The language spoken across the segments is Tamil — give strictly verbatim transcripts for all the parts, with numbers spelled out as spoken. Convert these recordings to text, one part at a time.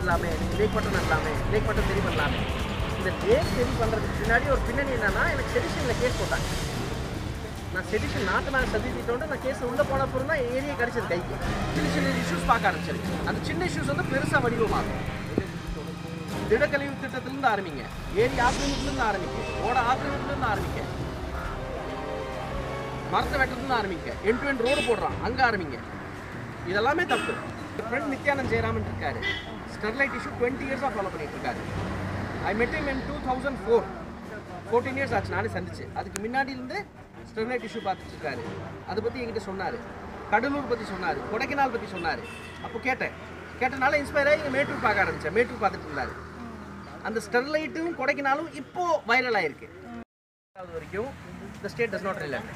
நடலாமே, நீங்கள் லேக் மட்டும் நடலாமே, லேக் மட்டும் சரி பண்ணலாமே. இந்த லேக் சரி பண்ணுறதுக்கு பின்னாடி ஒரு பின்னணி என்னன்னா, எனக்கு செடிஷனில் கேஸ் போட்டாங்க. நான் செடிஷன் நாட்டு மேலே சதிட்டோண்டு நான் கேஸ் உள்ளே போன அப்புறம் தான் ஏரியா கிடச்சது கைக்கு. சின்ன சின்ன இஷ்யூஸ் பார்க்க ஆரம்பிச்சிருக்கு. அந்த சின்ன இஷ்யூஸ் வந்து பெருசாக வடிவமாகும். திடக்கழிவு திட்டத்திலேருந்து ஆரம்பிங்க, ஏரி ஆக்கிரமிப்புலேருந்து ஆரம்பிக்க, ஓட ஆக்கிரமிப்புலேருந்து ஆரம்பிக்க, மரத்தை வெட்டுறதுலேருந்து ஆரம்பிக்க, என் டு என் ரோடு போடுறான் அங்கே ஆரம்பிங்க. இதெல்லாமே தப்பு. ஃப்ரெண்ட் நித்யானந்த் ஜெயராமன் இருக்காரு, ஸ்டெர்லைட் இஷ்யூ டுவெண்ட்டி இயர்ஸாக ஃபாலோ பண்ணிட்டு இருக்காரு. I met him in two thousand four fourteen years ஆச்சு நானே சந்திச்சு. அதுக்கு முன்னாடியிலேருந்து ஸ்டெர்லைட் இஷ்யூ பார்த்துட்டு இருக்காரு. அதை பற்றி என்கிட்ட சொன்னார், கடலூர் பற்றி சொன்னார், கொடைக்கானல் பற்றி சொன்னார். அப்போ கேட்டேன், கேட்டனால இன்ஸ்பயர் ஆகி இங்கே மேட்டூர் பார்க்க ஆரம்பித்தேன். மேட்டூர் பார்த்துட்டு இருந்தார். அந்த ஸ்டெர்லைட்டும் கொடைக்கானலும் இப்போ வைரல் ஆயிருக்கு. அது வரைக்கும் இந்த state does not relate.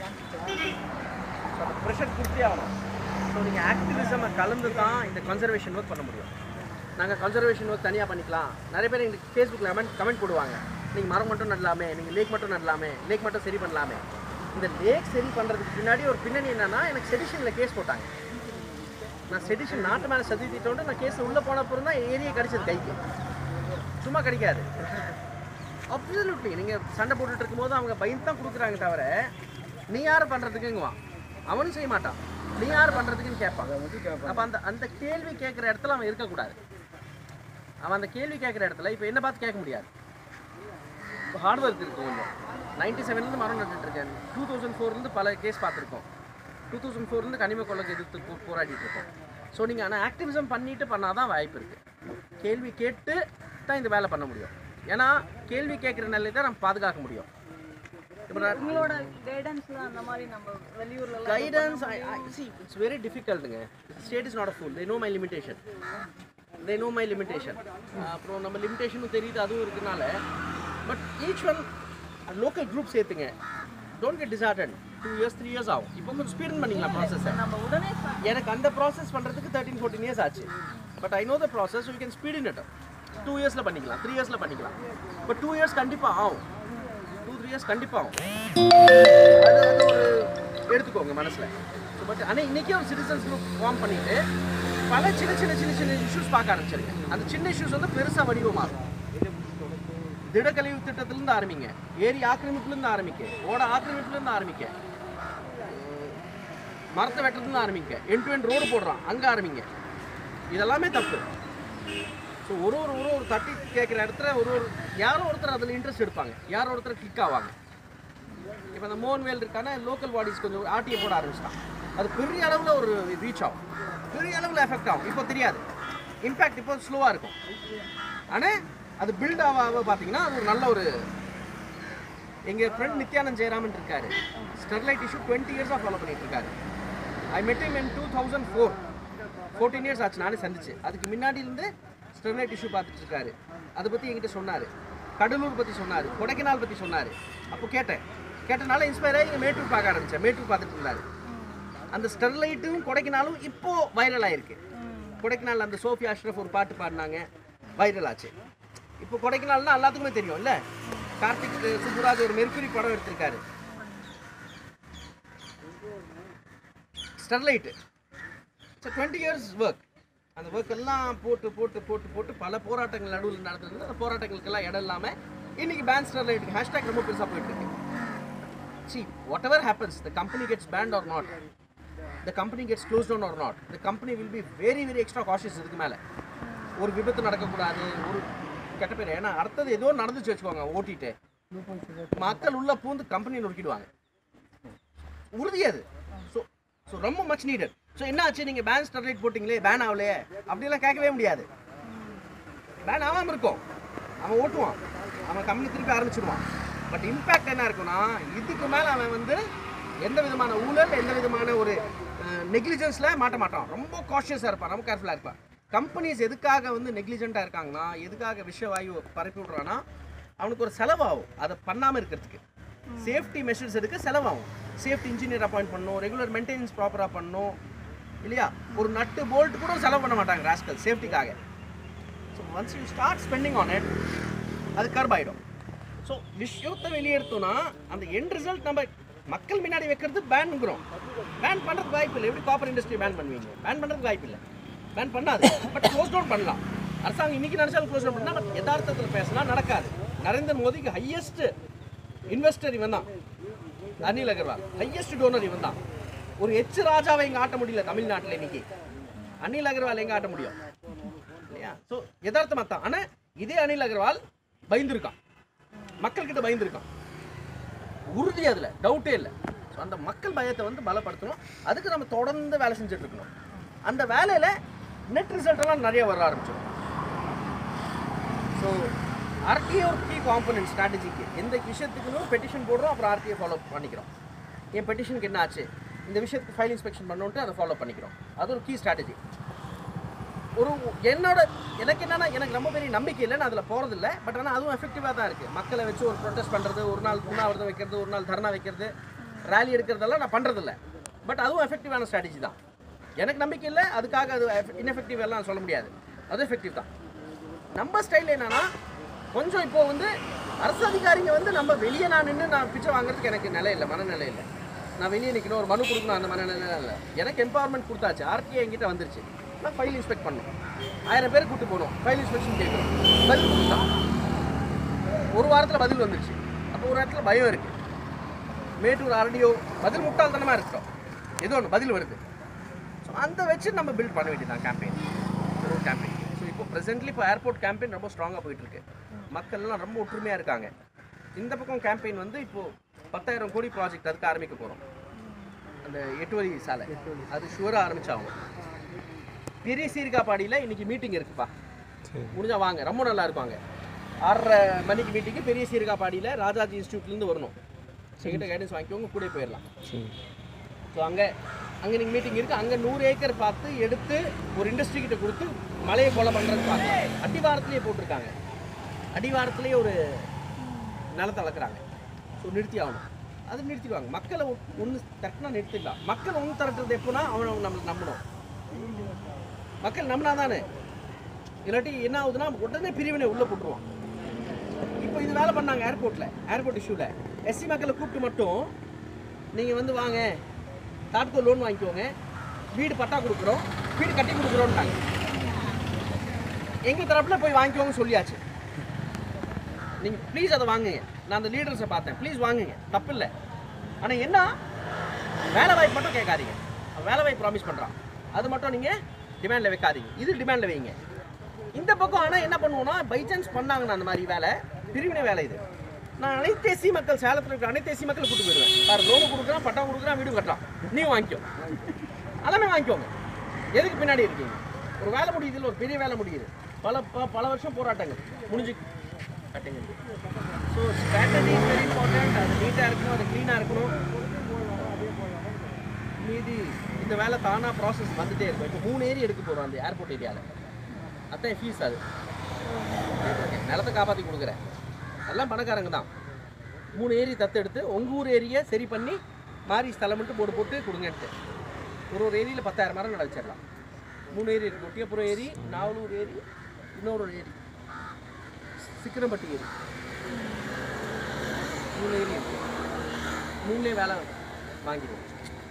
So அந்த ப்ரெஷர் கொடுத்தே ஆகணும். ஸோ நீங்கள் ஆக்டிவிசமை கலந்து தான் இந்த கன்சர்வேஷன் ஒர்க் பண்ண முடியும். நாங்கள் கன்சர்வேஷன் ஒர்க் தனியாக பண்ணிக்கலாம். நிறைய பேர் எங்களுக்கு ஃபேஸ்புக்கில் கமெண்ட் கமெண்ட் போடுவாங்க, நீங்கள் மரம் மட்டும் நடலாமே, நீங்கள் லேக் மட்டும் நடலாமே, லேக் மட்டும் சரி பண்ணலாமே. இந்த லேக் சரி பண்ணுறதுக்கு பின்னாடி ஒரு பின்னணி என்னன்னா, எனக்கு செடிஷனில் கேஸ் போட்டாங்க. நான் செடிஷன் நாட்டு மேலே சதிட்டோண்டு நான் கேஸ் உள்ளே போன அப்புறம் தான் ஏரியா கிடச்சது கைக்கு. சும்மா கிடைக்காது. அப்சல்யூட்லி நீங்கள் சண்டை போட்டுட்டு இருக்கும்போது அவங்க பயந்து தான் கொடுக்குறாங்க தவிர, நீ யார் பண்ணுறதுக்குங்குவான், அவனும் செய்ய மாட்டான். நீ யார் பண்ணுறதுக்குன்னு கேட்பான். அப்போ அந்த அந்த கேள்வி கேட்குற இடத்துல அவன் இருக்கக்கூடாது. அவன் அந்த கேள்வி கேட்குற இடத்துல இப்போ என்ன பார்த்து கேட்க முடியாது. இப்போ ஹார்ட் ஒர்க் இருக்குது கொஞ்சம். நைன்டி செவன்லேருந்து மரம் நட்டுருக்கேன். டூ தௌசண்ட் ஃபோர்லேருந்து பல கேஸ் பார்த்துருக்கோம். டூ தௌசண்ட் ஃபோர்லேருந்து கனிம கொள்ளைக்கு எதிர்த்து போ போராடிட்டு இருக்கோம். ஸோ நீங்கள் ஆனால் ஆக்டிவிசம் பண்ணிட்டு பண்ணால் தான் வாய்ப்பு இருக்குது. கேள்வி கேட்டு தான் இந்த வேலை பண்ண முடியும். ஏன்னா கேள்வி கேட்குற நிலையை தான் நம்ம பாதுகாக்க முடியும். இப்போ உங்களோட கைடன்ஸ்ல அந்த மாதிரி நம்ம வெளியூர்ல guidance see it's very difficult ங்க. State is not a fool. They know my limitation. They know my limitation. அப்புறம் நம்ம லிமிட்டேஷனும் தெரியுது, அதுவும் இருக்குனால. But each one local group சேர்த்துங்க. Don't get distorted. Two years three years ஆகும். இப்போ கொஞ்சம் ஸ்பீட் பண்ணிக்கலாம் ப்ராசஸை. நம்ம உடனே எனக்கு அந்த ப்ராசஸ் பண்ணுறதுக்கு தேர்ட்டீன் ஃபோர்டீன் இயர்ஸ் ஆச்சு. But I know the process. You can speed in it. Two இயர்ஸில் பண்ணிக்கலாம், த்ரீ இயர்ஸில் பண்ணிக்கலாம். பட் டூ இயர்ஸ் கண்டிப்பாக ஆகும். டூ த்ரீ இயர்ஸ் கண்டிப்பாக ஆகும். அது அது ஒரு எடுத்துக்கோங்க மனசில். ஸோ பட் ஆனால் இன்றைக்கே ஒரு சிட்டிசன்ஸ் குரூப் ஃபார்ம் பண்ணிவிட்டு பல சின்ன சின்ன சின்ன சின்ன இஷ்யூஸ் பார்க்க ஆரம்பிச்சிருக்கேன். அந்த சின்ன இஷ்யூஸ் வந்து பெருசாக வடிவமாகும். திடக்கழிவு திட்டத்திலேருந்து ஆரம்பிங்க, ஏரி ஆக்கிரமிப்புலேருந்து ஆரம்பிக்க, ஓட ஆக்கிரமிப்புலேருந்து ஆரம்பிக்க, மரத்தை வெட்டுறதுலேருந்து ஆரம்பிக்க, என் டு என் ரோடு போடுறான் அங்கே ஆரம்பிங்க. இதெல்லாமே தப்பு. ஸோ ஒரு ஒரு ஒரு ஒரு தட்டி கேட்குற இடத்துல ஒரு ஒரு யாரோ ஒருத்தர் அதில் இன்ட்ரெஸ்ட் எடுப்பாங்க, யாரோ ஒருத்தர் கிளிக் ஆவாங்க. இப்போ அந்த மோன்வேல் இருக்கான லோக்கல் பாடிஸ் கொஞ்சம் ஆர்டிஐ போட ஆரம்பிச்சிட்டான். அது பெரிய அளவில் ஒரு ரீச் ஆகும், பெரிய அளவில் எஃபெக்ட் ஆகும். இப்போ தெரியாது, இம்பேக்ட் இப்போ ஸ்லோவாக இருக்கும். ஆனால் அது பில்ட் ஆக ஆக பார்த்தீங்கன்னா அது ஒரு நல்ல ஒரு. எங்கள் ஃப்ரெண்ட் நித்யானந்த் ஜெயராமன் இருக்காரு, ஸ்டெர்லைட் இஷ்யூ டுவெண்ட்டி இயர்ஸாக ஃபாலோ பண்ணிட்டு இருக்காரு. I met him in two thousand four fourteen years ஆச்சு நானே சந்திச்சு. அதுக்கு முன்னாடியிலேருந்து ஸ்டெர்லைட் இஷ்யூ பார்த்துட்டு இருக்காரு. அதை பற்றி என்கிட்ட சொன்னார், கடலூர் பற்றி சொன்னார், கொடைக்கானல் பற்றி சொன்னார். அப்போ கேட்டேன், கேட்டனால இன்ஸ்பயர் ஆகி இங்கே மேட்டூர் பார்க்க ஆரம்பித்தேன். மேட்டூர் பார்த்துட்டு இருந்தார். அந்த ஸ்டெர்லைட்டும் கொடைக்கானலும் இப்போது வைரல் ஆகிருக்கு. கொடைக்கானல் அந்த சோஃபி அஷ்ரஃப் ஒரு பாட்டு பாடினாங்க, வைரல் ஆச்சு. இப்போ கொடைக்கானல்னா எல்லாத்துக்குமே தெரியும் இல்லை? கார்த்திக் சுப்புராஜ் ஒரு மெர்க்குரி படம் எடுத்திருக்காரு. Sterlite so twenty years work. அந்த ஒர்க் எல்லாம் போட்டு போட்டு போட்டு போட்டு பல போராட்டங்கள் நடுவில் நடத்துறது. அந்த போராட்டங்களுக்கெல்லாம் இடம் இல்லாமல் இன்றைக்கி பேன் ஸ்டெர்லைட்டுக்கு ஹேஷ்டாக் ரொம்ப பெருசாக போயிட்டுருக்கு. See, whatever happens, the company gets banned or not, the company gets closed down or not, the company will be very very extra cautious. இதுக்கு மேலே ஒரு விபத்து நடக்கக்கூடாது, ஒரு கெட்ட பேர். ஏன்னா அடுத்தது ஏதோ நடந்துச்சு வச்சுக்கோங்க, ஓட்டிட்டு மக்கள் உள்ள பூந்து கம்பெனியை நொறுக்கிடுவாங்க. உறுதி அது. ஸோ ஸோ ரொம்ப மச் நீடட். ஸோ என்ன ஆச்சு, நீங்கள் பேன் ஸ்டெர்லைட் போட்டிங்களே, பேன் ஆகலையே அப்படிலாம் கேட்கவே முடியாது. பேன் ஆகாமல் இருக்கும், அவன் ஓட்டுவான், அவன் கம்பெனி திருப்பி ஆரம்பிச்சிடுவான். பட் இம்பேக்ட் என்ன இருக்குன்னா, இதுக்கு மேலே அவன் வந்து எந்த விதமான ஊழல், எந்த விதமான ஒரு நெக்லிஜென்ஸில் மாட்ட மாட்டான். ரொம்ப காஷியஸாக இருப்பான், ரொம்ப கேர்ஃபுல்லாக இருப்பான். கம்பெனிஸ் எதுக்காக வந்து நெக்லிஜென்ட்டாக இருக்காங்கன்னா, எதுக்காக விஷவாயு பரப்பி விட்றான்னா, அவனுக்கு ஒரு செலவாகும் அதை பண்ணாமல் இருக்கிறதுக்கு. சேஃப்டி மெஷர்ஸ் எடுக்க செலவாகும். சேஃப்டி இன்ஜினியர் அப்பாயிண்ட் பண்ணணும், ரெகுலர் மெயின்டெனன்ஸ் ப்ராப்பராக பண்ணணும் இல்லையா? ஒரு நட்டு போல்ட் கூட செலவு பண்ண மாட்டாங்க ராஸ்கல் சேஃப்டிக்காக. So once you start spending on it, அது கர்ப் ஆகிடும். ஸோ விஷயத்தை வெளியெடுத்தோன்னா அந்த எண்ட் ரிசல்ட் நம்ம மக்கள் முன்னாடி வைக்கிறது பேனுங்கிறோம். பேன் பண்ணுறதுக்கு வாய்ப்பு இல்லை. எப்படி காப்பர் இண்டஸ்ட்ரி பேன் பண்ணுவீங்க? பேன் பண்ணுறதுக்கு வாய்ப்பு இல்லை, பேன் பண்ணாது. பட் க்ளோஸ் டவுன் பண்ணலாம். அரசாங்கம் இன்னைக்கு நினைச்சாலும் க்ளோஸ் பண்ணா பட் யதார்த்தத்தில் பேசினா நடக்காது. நரேந்திர மோடிக்கு ஹையஸ்ட் இன்வெஸ்டர் இவன் தான், அனில் அகர்வால். ஹையஸ்ட் டோனர் இவன் தான். ஒரு எச் ராஜாவை இங்கே ஆட்ட முடியல தமிழ்நாட்டில் இன்னைக்கு. அனில் அகர்வால் எங்கே ஆட்ட முடியும் இல்லையா? ஸோ யதார்த்தமாக தான். ஆனால் இதே அனில் அகர்வால் பயந்துருக்கான், மக்கள்கிட்ட பயந்துருக்கான், உறுதி, அதில் டவுட்டே இல்லை. ஸோ அந்த மக்கள் பயத்தை வந்து பலப்படுத்தணும். அதுக்கு நம்ம தொடர்ந்து வேலை செஞ்சுட்டு இருக்கணும். அந்த வேலையில் நெட் ரிசல்ட்டெல்லாம் நிறைய வர ஆரம்பிச்சிடும். ஸோ ஆர்டிஏ ஒரு கீ காம்பனன்ட் ஸ்ட்ராட்டஜிக்கு. எந்த விஷயத்துக்குன்னு பெட்டிஷன் போடுறோம், அப்புறம் ஆர்டிஏ ஃபாலோ பண்ணிக்கிறோம். என் பெட்டிஷனுக்கு என்ன ஆச்சு, இந்த விஷயத்துக்கு ஃபைல் இன்ஸ்பெக்ஷன் பண்ணோன்ட்டு அதை ஃபாலோ பண்ணிக்கிறோம். அது ஒரு கீ ஸ்ட்ராட்டஜி. ஒரு என்னோட எனக்கு என்னன்னா, எனக்கு ரொம்ப பெரிய நம்பிக்கை இல்லை, நான் அதில் போகிறதில்ல. பட் ஆனால் அதுவும் எஃபெக்டிவாக தான் இருக்குது. மக்களை வச்சு ஒரு ப்ரொட்டஸ்ட் பண்ணுறது, ஒரு நாள் உண்ணாவிரதம் வைக்கிறது, ஒரு நாள் தர்ணா வைக்கிறது, ரேலி எடுக்கிறதெல்லாம் நான் பண்ணுறதில்ல. பட் அதுவும் எஃபெக்டிவான ஸ்ட்ராட்டஜி தான். எனக்கு நம்பிக்கை இல்லை, அதுக்காக அது இன்எஃபெக்டிவ் எல்லாம் சொல்ல முடியாது. அது எஃபெக்டிவ் தான். நம்ம ஸ்டைல் என்னன்னா, கொஞ்சம் இப்போ வந்து அரசு அதிகாரிங்க வந்து நம்ம வெளியே நான் நின்று நான் பிச்சை வாங்குறதுக்கு எனக்கு நிலை இல்லை, மனநிலை இல்லை. நான் வெளியே நிற்கணும், ஒரு மனு கொடுக்கணும், அந்த மனநிலை இல்லை. எனக்கு எம்பவர்மெண்ட் கொடுத்தாச்சு, ஆர்டிஐ என்கிட்ட வந்துருச்சு. நான் ஃபைல் இன்ஸ்பெக்ட் பண்ணணும், ஆயிரம் பேர் கூப்பிட்டு போகணும், ஃபைல் இன்ஸ்பெக்ஷன் கேட்கணும், பதில் கொடுத்தா ஒரு வாரத்தில் பதில் வந்துருச்சு. அப்போ ஒரு இடத்துல பயம் இருக்குது. மேட்டூர் ஆர்டிஓ பதில் முட்டாள்தனமாக இருக்கட்டும், ஏதோ ஒன்று பதில் வருது. ஸோ அந்த வச்சு நம்ம பில்ட் பண்ண வேண்டியதான் கேம்பெயின், ஒரு கேம்பெயின். ஸோ இப்போ ப்ரெசென்ட்லி இப்போ ஏர்போர்ட் கேம்பெயின் ரொம்ப ஸ்ட்ராங்காக போயிட்டுருக்கு. மக்கள்லாம் ரொம்ப ஒற்றுமையாக இருக்காங்க. இந்த பக்கம் கேம்பெயின் வந்து இப்போது பத்தாயிரம் கோடி ப்ராஜெக்ட் அதுக்கு ஆரம்பிக்க போகிறோம். அந்த எட்டு வழி சாலை அது ஷுவராக ஆரம்பிச்சாகும். பெரிய சீர்காப்பாடியில் இன்றைக்கி மீட்டிங் இருக்குப்பா, முடிஞ்சால் வாங்க, ரொம்ப நல்லா இருப்பாங்க. ஆறரை மணிக்கு மீட்டிங்கு பெரிய சீர்காப்பாடியில் ராஜாஜி இன்ஸ்டியூட்லேருந்து வரணும். செகிட்ட கைடன்ஸ் வாங்கிக்கோங்க, கூட போயிடலாம். ஸோ அங்கே அங்கே நீங்கள் மீட்டிங் இருக்குது. அங்கே நூறு ஏக்கர் பார்த்து எடுத்து ஒரு இண்டஸ்ட்ரி கிட்ட கொடுத்து மலையை கொலை பண்ணுறதுக்கு பார்க்கலாம். அடிவாரத்துலேயே போட்டிருக்காங்க, அடிவாரத்துலேயே ஒரு நிலத்தை வளர்க்குறாங்க. ஸோ நிறுத்தி ஆகணும், அது நிறுத்திடுவாங்க. மக்களை ஒன்று தட்டினா நிறுத்திடலாம். மக்கள் ஒன்று திரட்டுறது எப்போனா அவனை நம்மளுக்கு நம்பணும். மக்கள் நம்பினா தானே, இல்லாட்டி என்ன ஆகுதுன்னா உடனே பிரிவினை உள்ளே போட்டுருவான். இப்போ இது வேலை பண்ணாங்க ஏர்போர்ட்டில், ஏர்போர்ட் இஷ்யூவில் எஸ்சி மக்களை கூப்பிட்டு மட்டும் நீங்கள் வந்து வாங்க, தாட்கோ லோன் வாங்கிக்கோங்க, வீடு பட்டா கொடுக்குறோம், வீடு கட்டி கொடுக்குறோன்ட்டாங்க. எங்கள் தரப்பில் போய் வாங்கிக்கோங்கன்னு சொல்லியாச்சு. நீங்கள் ப்ளீஸ் அதை வாங்குங்க. நான் அந்த லீடர்ஸை பார்த்தேன், ப்ளீஸ் வாங்குங்க, தப்பு இல்லை. ஆனால் என்ன, வேலை வாய்ப்பு மட்டும் கேட்காதீங்க. வேலை வாய்ப்பு ப்ராமிஸ் பண்ணுறான், அது மட்டும் நீங்கள் டிமாண்டில் வைக்காதீங்க. இது டிமாண்டில் வைங்க. இந்த பக்கம் ஆனால் என்ன பண்ணுவோன்னா, பை சான்ஸ் பண்ணாங்கண்ணா அந்த மாதிரி வேலை, பிரிவினை வேலை இது. நான் அனைத்து எஸ்சி மக்கள், சேலத்தில் இருக்கிற அனைத்து எஸ்சி மக்களை கூட்டு போயிடுவேன். வேறு லோனு கொடுக்குறான், பட்டா கொடுக்குறான், வீடு கட்டுறான், நீயும் வாங்கிக்கோ, எல்லாமே வாங்கிக்கோங்க. எதுக்கு பின்னாடி இருக்கீங்க? ஒரு வேலை முடியுது இல்லை, ஒரு பெரிய வேலை முடியுது. பல பல வருஷம் போராட்டங்கள் முடிஞ்சு கட்டுங்க. So strategy is very important. அது நீட்டாக இருக்கணும், அது க்ளீனாக இருக்கணும். மீதி இந்த வேலை தானாக ப்ராசஸ் வந்துகிட்டே இருக்கும். இப்போ மூணு ஏரி எடுக்க போகிறோம் அந்த ஏர்போர்ட் ஏரியாவில். அதான் ஃபீஸ். அது நிலத்தை காப்பாற்றி கொடுக்குறேன், எல்லாம் பணக்காரங்க தான். மூணு ஏரி தத்து எடுத்து உங்கள் ஊர் ஏரியை சரி பண்ணி மாறி ஸ்தலம்ட்டு போட்டு போட்டு கொடுங்கன்ட்டு ஒரு ஒரு ஏரியில் பத்தாயிரம் மரம் நட வச்சிடலாம். மூணு ஏரி இருக்குது, ஒட்டியப்புறம் ஏரி, நாவலூர் ஏரி, இன்னொரு ஒரு ஏரி சிக்கனப்பட்டி ஏரி, மூணு ஏரி இருக்குது. மூணுலேயே வேலை வாங்கிடுவோம்.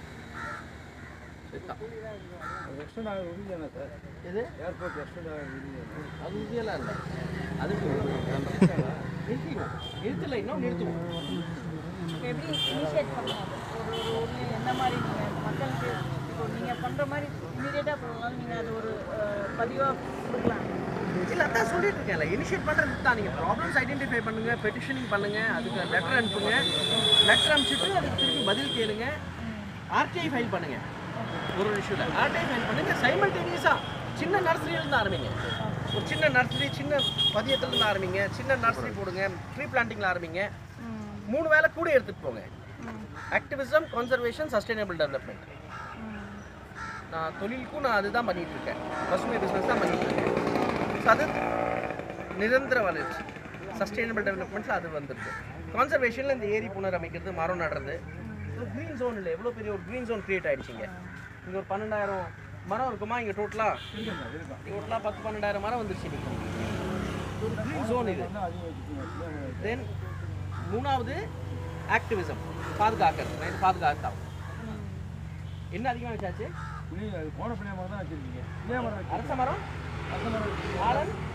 எது ஏர்போர்ட் அது உறுதியெல்லாம் இல்லை, அதுக்கு நிறுத்திடுவோம். நிறுத்தலை இன்னும் நிறுத்துவோம். எப்படி இனிஷியேட் பண்ணலாம்? ஒரு ஒரு ஊர்லேயும் எந்த மாதிரி நீங்கள் மக்களுக்கு இப்போ நீங்கள் பண்ணுற மாதிரி இமீடியட்டாக பண்ணலாம், நீங்கள் அது ஒரு பதிவாக கொடுக்கலாம். இல்லை அதான் சொல்லிட்டு இருக்கேன்ல, இனிஷியேட் பண்ணுறது தான். நீங்கள் ப்ராப்ளம்ஸ் ஐடென்டிஃபை பண்ணுங்கள், பெட்டிஷனிங் பண்ணுங்கள், அதுக்கு லெட்டர் அனுப்புங்க, லெட்டர் அனுப்பிச்சிட்டு அதுக்கு திருப்பி பதில் கேளுங்க, ஆர்டிஐ ஃபைல் பண்ணுங்கள். ஒரு இஷ்யூவில் ஆர்டிஐ ஃபைல் பண்ணுங்கள். சைமல்டேனியஸாக சின்ன நர்சரியிலேருந்து ஆரம்பிங்க. ஒரு சின்ன நர்சரி, சின்ன பதியத்துலேருந்து ஆரம்பிங்க, சின்ன நர்சரி போடுங்க, ட்ரீ பிளான்டிங்கில் ஆரம்பிங்க. மூணு வேலை கூட எடுத்துகிட்டு போங்க. Activism, conservation, sustainable development. நான் தொழிலுக்கும் நான் அதுதான் பண்ணிகிட்டு இருக்கேன், பசுமை பிஸ்னஸ் தான் பண்ணிகிட்டு இருக்கேன். ஸோ அது நிரந்தர வளர்ச்சி, சஸ்டைனபிள் டெவலப்மெண்ட்டில் அது வந்துருக்கு. கான்சர்வேஷனில் இந்த ஏரி புனரமைக்கிறது, மரம் நடுறது. ஒரு க்ரீன் ஜோன் இல்லை, எவ்வளோ பெரிய ஒரு க்ரீன் ஜோன் க்ரியேட் ஆகிடுச்சிங்க. இங்கே ஒரு பன்னெண்டாயிரம் மரம் இருக்குமா இங்கே டோட்டலாக? டோட்டலாக பத்து பன்னெண்டாயிரம் மரம் வந்துருச்சு இன்றைக்கி. ஒரு க்ரீன் ஜோன் இது. தென் மூணாவது ஆக்டிவிசம், பாதுகாக்கிறது. நான் இது பாதுகாத்தான். என்ன அதிகமாக வச்சாச்சு? அரச மரம், ஆலன்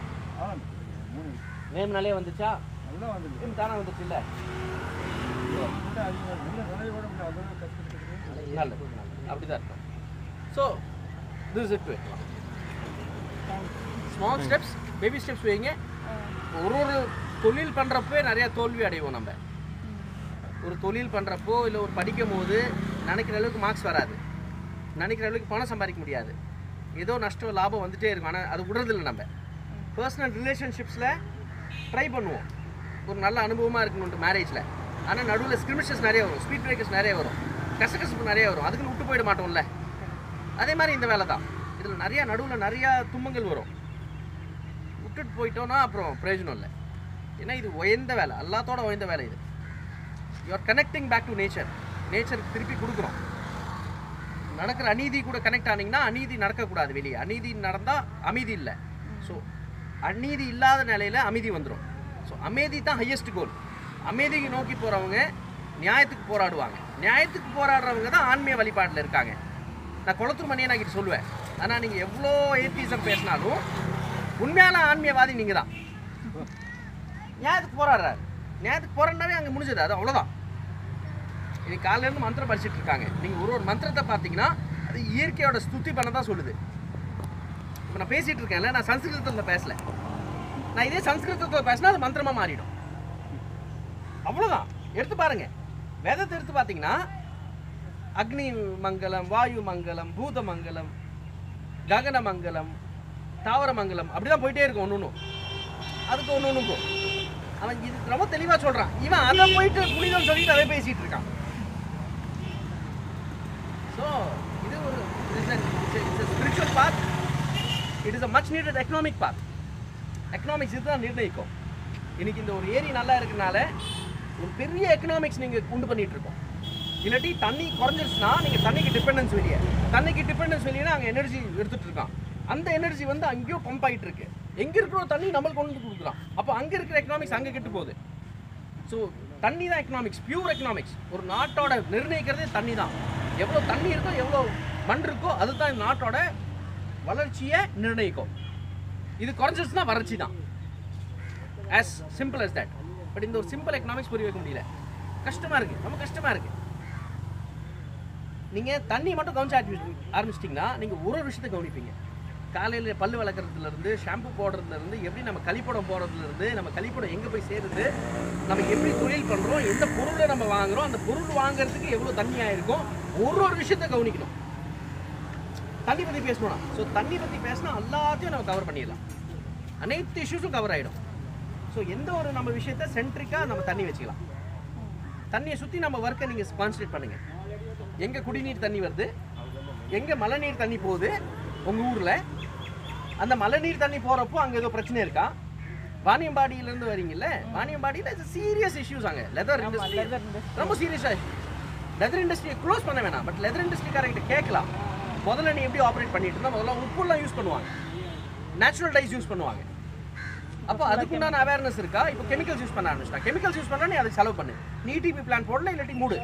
நேம்னாலே வந்துச்சா? நல்லா வந்துச்சு. நேம் தானே வந்துச்சு இல்லை? நல்லது அப்படி தான் இருக்கும். So this it small steps, baby steps வைங்க. ஒரு ஒரு தொழில் பண்ணுறப்போ நிறையா தோல்வி அடைவோம். நம்ம ஒரு தொழில் பண்ணுறப்போ இல்லை ஒரு படிக்கும் போது நினைக்கிற அளவுக்கு மார்க்ஸ் வராது, நினைக்கிற அளவுக்கு பணம் சம்பாதிக்க முடியாது, ஏதோ நஷ்டம் லாபம் வந்துகிட்டே இருக்கும். ஆனால் அது விடுறதில்லை. நம்ம பர்சனல் ரிலேஷன்ஷிப்ஸில் ட்ரை பண்ணுவோம் ஒரு நல்ல அனுபவமாக இருக்கணுன்ட்டு மேரேஜில். ஆனால் நடுவில் ஸ்கிரிமிஷஸ் நிறைய வரும், ஸ்பீட் பிரேக்கர்ஸ் நிறைய வரும், கசகசப்பு நிறைய வரும். அதுக்குன்னு விட்டு போயிட மாட்டோம்ல. அதே மாதிரி இந்த வேலை தான். இதில் நிறையா நடுவில் நிறையா துன்பங்கள் வரும். விட்டுட்டு போயிட்டோன்னா அப்புறம் பிரயோஜனம் இல்லை. ஏன்னா இது உயர்ந்த வேலை, எல்லாத்தோட உயர்ந்த வேலை இது. You are connecting back to nature. நேச்சருக்கு திருப்பி கொடுக்குறோம். நடக்கிற அநீதி கூட கனெக்ட் ஆனீங்கன்னா அநீதி நடக்கக்கூடாது. வெளியே அநீதி நடந்தால் அமைதி இல்லை. ஸோ அநீதி இல்லாத நிலையில் அமைதி வந்துடும். ஸோ அமைதி தான் ஹையஸ்ட் கோல். அமைதிக்கு நோக்கி போகிறவங்க நியாயத்துக்கு போராடுவாங்க. நியாயத்துக்கு போராடுறவங்க தான் ஆன்மீக வழிபாட்டில் இருக்காங்க. நான் குளத்தூர் மணியை நான் கிட்ட சொல்லுவேன். ஆனால் நீங்கள் எவ்வளோ ஏத்திசம் பேசினாலும் உண்மையான ஆன்மீகவாதி நீங்கள் தான். நியாயத்துக்கு போராடுறாரு. நியாயத்துக்கு போராடினாவே அங்கே முடிஞ்சது. அது அவ்வளோதான். இன்னைக்கு காலையிலேருந்து மந்திரம் படிச்சுட்டு இருக்காங்க. நீங்கள் ஒரு ஒரு மந்திரத்தை பார்த்தீங்கன்னா அது இயற்கையோட ஸ்துதி பண்ண தான் சொல்லுது. இப்போ நான் பேசிகிட்டு இருக்கேன்ல, நான் சன்ஸ்கிருதத்தில் பேசலை. நான் இதே சன்ஸ்கிருதத்தில் பேசினா அது மந்திரமாக மாறிடும். அவ்வளோதான். எடுத்து பாருங்க, வேதத்தை எடுத்து பார்த்தீங்கன்னா அக்னி மங்கலம், வாயு மங்கலம், பூத மங்கலம், ககன மங்கலம், தாவர மங்கலம், அப்படிதான் போயிட்டே இருக்கும். ஒன்று ஒன்றும் அதுக்கு ஒன்று ஒன்றுக்கும் அவன் இது ரொம்ப தெளிவாக சொல்கிறான். இவன் அதை போயிட்டு புனிதம் சொல்லிட்டு அதை பேசிகிட்டு இருக்கான். ஸோ இது ஒரு spiritual path. It is a much needed economic path. Economics இதுதான் நிர்ணயிக்கும். இன்னைக்கு இந்த ஒரு ஏரி நல்லா இருக்கிறனால ஒரு பெரிய எக்கனாமிக்ஸ் நீங்கள் உண்டு பண்ணிட்டு இருக்கோம். இல்லாட்டி தண்ணி குறைஞ்சிருச்சுன்னா நீங்கள் தண்ணிக்கு டிபெண்டன்ஸ் வெளியே, தண்ணிக்கு டிபெண்டன்ஸ் வெளியேனா அங்கே எனர்ஜி எடுத்துகிட்டு இருக்கான். அந்த எனர்ஜி வந்து அங்கேயோ பம்ப் ஆகிட்டு இருக்கு. எங்கே இருக்கிற தண்ணி நம்மளுக்கு கொண்டு வந்து கொடுக்குறான். அப்போ அங்கே இருக்கிற எக்கனாமிக்ஸ் அங்கே கெட்டு போகுது. ஸோ தண்ணி தான் எக்கனாமிக்ஸ், பியூர் எக்கனாமிக்ஸ். ஒரு நாட்டோட நிர்ணயிக்கிறதே தண்ணி தான். எவ்வளோ தண்ணி இருக்கோ, எவ்வளோ மண் இருக்கோ, அதுதான் நாட்டோட வளர்ச்சியை நிர்ணயிக்கும். இது குறைஞ்சிருச்சுன்னா வறட்சி தான். As simple as that. But இந்த ஒரு சிம்பிள் எக்கனாமிக்ஸ் புரிய வைக்க முடியல. கஷ்டமாக இருக்குது, ரொம்ப கஷ்டமாக இருக்குது. நீங்கள் தண்ணி மட்டும் கவனிச்சு ஆரம்பிச்சிட்டிங்கன்னா நீங்கள் ஒரு ஒரு விஷயத்தை கவனிப்பீங்க. காலையில் பல்லு வளர்க்குறதுலேருந்து, ஷாம்பு போடுறதுலேருந்து, எப்படி நம்ம கழிப்படம் போடுறதுலேருந்து, நம்ம கழிப்படம் எங்கே போய் சேருது, நம்ம எப்படி தொழில் பண்ணுறோம், எந்த பொருளை நம்ம வாங்குகிறோம், அந்த பொருள் வாங்குறதுக்கு எவ்வளோ தண்ணி ஆகிருக்கும், ஒரு ஒரு விஷயத்தை கவனிக்கணும். தண்ணி பற்றி பேசணும்னா, ஸோ தண்ணி பற்றி பேசினா எல்லாத்தையும் நம்ம கவர் பண்ணிடலாம். அனைத்து இஷ்யூஸும் கவர் ஆகிடும். ஸோ எந்த ஒரு நம்ம விஷயத்தை சென்ட்ரிக்காக நம்ம தண்ணி வச்சுக்கலாம். தண்ணியை சுற்றி நம்ம ஒர்க்கை நீங்கள் கான்சன்ட்ரேட் பண்ணுங்கள். எங்கே குடிநீர் தண்ணி வருது, எங்கே மழைநீர் தண்ணி போகுது உங்கள் ஊரில், அந்த மழைநீர் தண்ணி போகிறப்போ அங்கே ஏதோ பிரச்சனை இருக்கா. வாணியம்பாடியிலேருந்து வரீங்கல்ல, வாணியம்பாடியில் சீரியஸ் இஷ்யூஸ். அங்கே லெதர் இண்டஸ்ட்ரி ரொம்ப சீரியஸாக. லெதர் இண்டஸ்ட்ரியை க்ளோஸ் பண்ண வேணாம், பட் லெதர் இண்டஸ்ட்ரிக்காரங்கிட்ட கேட்கலாம். முதல்ல நீ எப்படி ஆப்ரேட் பண்ணிட்டு இருந்தால், முதல்ல உப்புலாம் யூஸ் பண்ணுவாங்க, நேச்சுரல் டைஸ் யூஸ் பண்ணுவாங்க. அப்போ அதுக்குண்டான அவேர்னஸ் இருக்கா? இப்போ கெமிக்கல்ஸ் யூஸ் பண்ண ஆரம்பிச்சிட்டா. கெமிக்கல்ஸ் யூஸ் பண்ணா நீ அதுக்கு செலவு பண்ணு. நீ இடிபி பிளான் போடல, இல்லாட்டி மூடு,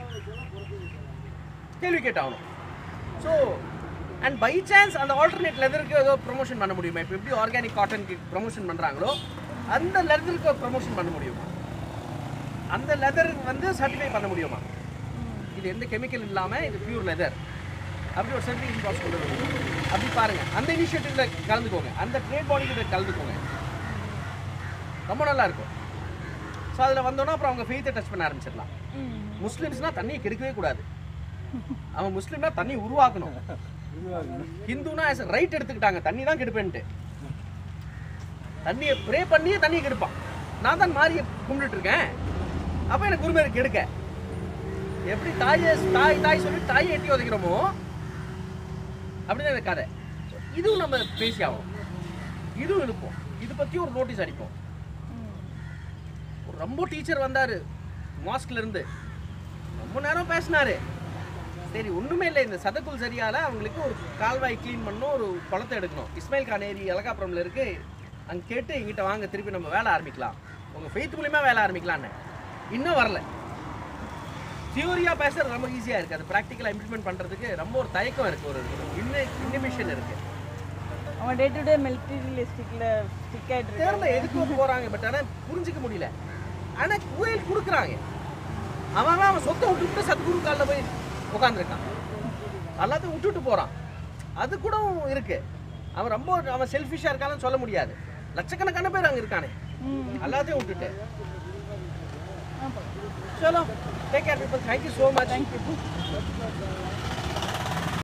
கேள்வி கேட்டாகணும். ஸோ அண்ட் பை சான்ஸ் அந்த ஆல்டர்னேட் லெதருக்கு ஏதோ ப்ரொமோஷன் பண்ண முடியுமா? இப்போ எப்படி ஆர்கானிக் காட்டனுக்கு ப்ரொமோஷன் பண்ணுறாங்களோ அந்த லெதருக்கு ப்ரொமோஷன் பண்ண முடியுமா? அந்த லெதர் வந்து சர்டிஃபை பண்ண முடியுமா? இது எந்த கெமிக்கல் இல்லாமல் இது பியூர் லெதர் அப்படி ஒரு சர்டிஃபிகேட் ப்ராசஸ் கொண்டு வரணும். அப்படி பாருங்கள், அந்த இனிஷியேட்டிவில் கலந்துக்கோங்க, அந்த ட்ரேட் பாடிக்கிட்ட கலந்துக்கோங்க, ரொம்ப நல்லா இருக்கும். ஸோ அதில் வந்தோன்னா அப்புறம் அவங்க ஃபெய்த்தை டச் பண்ண ஆரம்பிச்சிடலாம். முஸ்லீம்ஸ்னால் தண்ணியை கெடுக்கவே கூடாது. அவன் முஸ்லீம்னா தண்ணி உருவாக்கணும். ஹிந்துனா ரைட் எடுத்துக்கிட்டாங்க, தண்ணி தான் கெடுப்பேன்ட்டு. தண்ணியை ப்ரே பண்ணியே தண்ணியை கெடுப்பான். நான் தான் மாறியை கும்பிட்டு இருக்கேன், அப்போ எனக்கு உரிமை கெடுக்க. எப்படி தாயை தாய் தாய் சொல்லி தாயை எட்டி உதைக்கிறோமோ அப்படிதான் இந்த கதை. இதுவும் நம்ம பேசி ஆகும், இதுவும் இருப்போம், இது பற்றி ஒரு நோட்டீஸ் அடிப்போம். ஒரு ரொம்ப டீச்சர் வந்தார் மாஸ்க்லேருந்து, ரொம்ப நேரம் பேசினாரு. சரி ஒன்றுமே இல்லை, இந்த சதக்குள் சரியால் அவங்களுக்கு ஒரு கால்வாய் க்ளீன் பண்ணணும், ஒரு குளத்தை எடுக்கணும். இஸ்மாயில் கான் ஏரி அலகாப்புரமில் இருக்குது. அங்கே கேட்டு எங்கிட்ட வாங்க, திருப்பி நம்ம வேலை ஆரம்பிக்கலாம், உங்கள் ஃபெய்த் மூலிமா வேலை ஆரம்பிக்கலான்னு. இன்னும் வரல. தியோரியாக பேசுகிறது ரொம்ப ஈஸியாக இருக்குது, அது ப்ராக்டிக்கலாக இம்ப்ளிமெண்ட் பண்ணுறதுக்கு ரொம்ப ஒரு தயக்கம் இருக்குது, ஒரு இன்ன இன்னிமிஷன் இருக்குது. அவன் டே டு டே மெட்டீரியலிஸ்டிக்ல ஸ்டிக் ஆயிட்டு இருக்கான். தெரியல எதுக்கு போறாங்க, பட் ஆனா புரிஞ்சுக்க முடியல. ஆனா கோயில் கொடுக்குறாங்க. அவன் அவன் சொத்தை விட்டுட்டு சத்குரு காலில் போய் உட்காந்துருக்கான், எல்லாத்தையும் விட்டுட்டு போறான். அது கூட இருக்கு. அவன் ரொம்ப அவன் செல்ஃபிஷா இருக்கான்னு சொல்ல முடியாது. லட்சக்கணக்கான பேர் அங்க இருக்கானே, எல்லாத்தையும் விட்டுட்டு. சலோ, take care people. Thank you so much. Thank you.